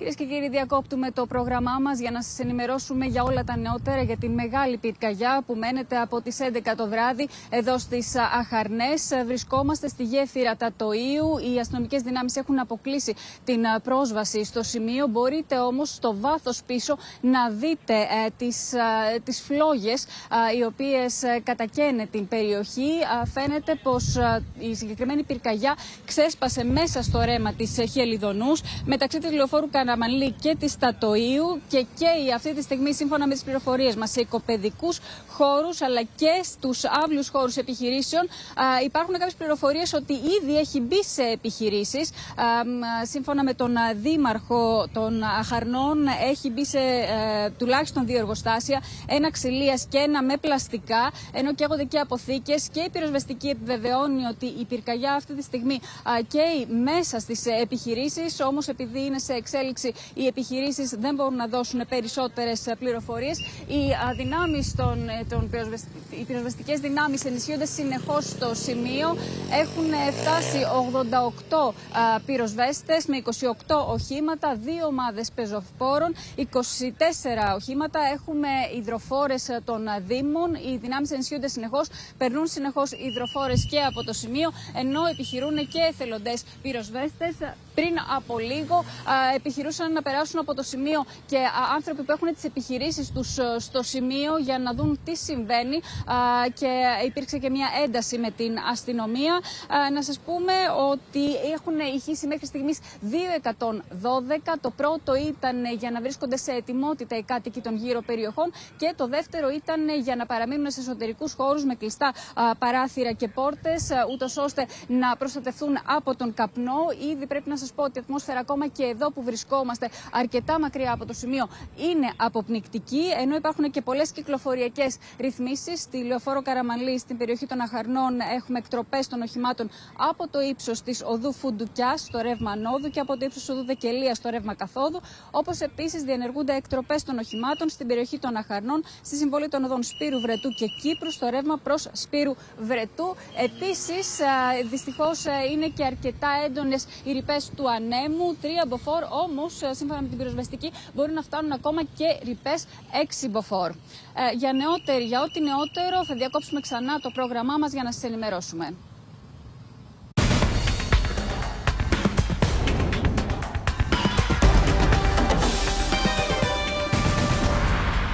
Κυρίες και κύριοι, διακόπτουμε το πρόγραμμά μας για να σας ενημερώσουμε για όλα τα νεότερα για την μεγάλη πυρκαγιά που μένεται από τις 11 το βράδυ εδώ στις Αχαρνές. Βρισκόμαστε στη γέφυρα Τατοΐου. Οι αστυνομικές δυνάμεις έχουν αποκλείσει την πρόσβαση στο σημείο. Μπορείτε όμως στο βάθος πίσω να δείτε τις φλόγες οι οποίες κατακαίνε την περιοχή. Φαίνεται πως η συγκεκριμένη πυρκαγιά ξέσπασε μέσα στο ρέμα της Χελιδονούς, μεταξύ της λεωφόρου Καραμανλή και της Τατοΐου, και καίει αυτή τη στιγμή, σύμφωνα με τις πληροφορίες μας, σε οικοπαιδικούς χώρους αλλά και στους αύλιους χώρους επιχειρήσεων. Υπάρχουν κάποιες πληροφορίες ότι ήδη έχει μπει σε επιχειρήσεις. Σύμφωνα με τον Δήμαρχο των Αχαρνών, έχει μπει σε τουλάχιστον 2 εργοστάσια, ένα ξυλίας και ένα με πλαστικά, ενώ καίγονται και αποθήκες. Και η πυροσβεστική επιβεβαιώνει ότι η πυρκαγιά αυτή τη στιγμή καίει μέσα στις επιχειρήσεις. Όμως, επειδή είναι σε εξέλιξη οι επιχειρήσεις, δεν μπορούν να δώσουν περισσότερες πληροφορίες. Οι πυροσβεστικές δυνάμεις ενισχύονται συνεχώς στο σημείο. Έχουν φτάσει 88 πυροσβέστες με 28 οχήματα, 2 ομάδες πεζοπόρων, 24 οχήματα. Έχουμε υδροφόρες των Δήμων. Οι δυνάμεις ενισχύονται συνεχώς, περνούν συνεχώς υδροφόρες και από το σημείο, ενώ επιχειρούν και εθελοντές πυροσβέστες. Πριν από λίγο επιχειρούσαν να περάσουν από το σημείο και άνθρωποι που έχουν τις επιχειρήσεις τους στο σημείο για να δουν τι συμβαίνει, και υπήρξε και μια ένταση με την αστυνομία. Να σας πούμε ότι έχουν ηχήσει μέχρι στιγμής 212. Το πρώτο ήταν για να βρίσκονται σε ετοιμότητα οι κάτοικοι των γύρω περιοχών, και το δεύτερο ήταν για να παραμείνουν σε εσωτερικούς χώρους με κλειστά παράθυρα και πόρτες, ούτως ώστε να προστατευτούν από τον καπνό. Ήδη πρέπει να σας πω ότι η ατμόσφαιρα ακόμα και εδώ που βρισκόμαστε, αρκετά μακριά από το σημείο, είναι αποπνικτική, ενώ υπάρχουν και πολλές κυκλοφοριακές ρυθμίσεις. Στη λεωφόρο Καραμανλή, στην περιοχή των Αχαρνών, έχουμε εκτροπές των οχημάτων από το ύψος της οδού Φουντουκιάς στο ρεύμα ανόδου και από το ύψος οδού Δεκελίας στο ρεύμα καθόδου. Όπως επίσης διενεργούνται εκτροπές των οχημάτων στην περιοχή των Αχαρνών, στη συμβολή των οδών Σπύρου Βρετού και Κύπρου στο ρεύμα προς Σπύρου Βρετού. Επίσης, δυστυχώς είναι και αρκετά έντονες οι ρηπές του ανέμου, 3 μποφόρ, όμως σύμφωνα με την πυροσβεστική μπορεί να φτάνουν ακόμα και ρηπές 6 μποφόρ. Για ό,τι νεότερο θα διακόψουμε ξανά το πρόγραμμά μας για να σας ενημερώσουμε.